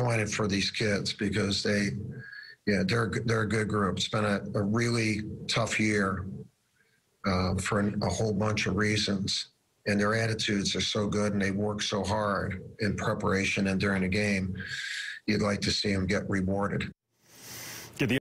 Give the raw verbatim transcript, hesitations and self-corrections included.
disappointed for these kids because they, yeah, they're they're a good group. It's been a, a really tough year uh, for a whole bunch of reasons, and their attitudes are so good, and they work so hard in preparation and during the game. You'd like to see them get rewarded.